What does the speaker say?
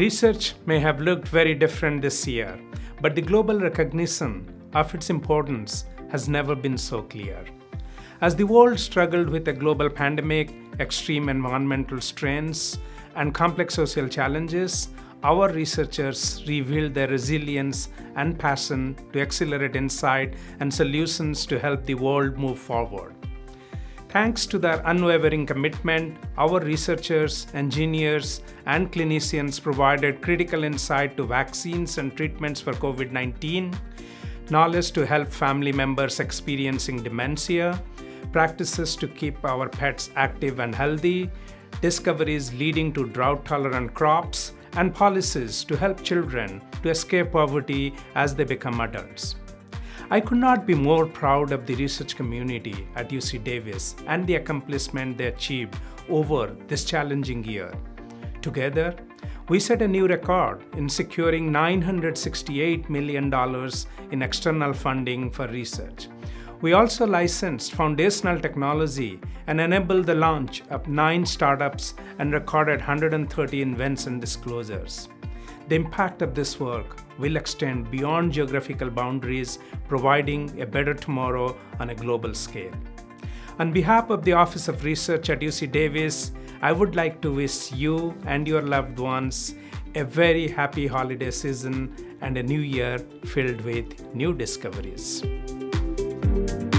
Research may have looked very different this year, but the global recognition of its importance has never been so clear. As the world struggled with a global pandemic, extreme environmental strains, and complex social challenges, our researchers revealed their resilience and passion to accelerate insight and solutions to help the world move forward. Thanks to their unwavering commitment, our researchers, engineers, and clinicians provided critical insight to vaccines and treatments for COVID-19, knowledge to help family members experiencing dementia, practices to keep our pets active and healthy, discoveries leading to drought-tolerant crops, and policies to help children to escape poverty as they become adults. I could not be more proud of the research community at UC Davis and the accomplishment they achieved over this challenging year. Together, we set a new record in securing $968 million in external funding for research. We also licensed foundational technology and enabled the launch of 9 startups and recorded 130 invents and disclosures. The impact of this work will extend beyond geographical boundaries, providing a better tomorrow on a global scale. On behalf of the Office of Research at UC Davis, I would like to wish you and your loved ones a very happy holiday season and a new year filled with new discoveries.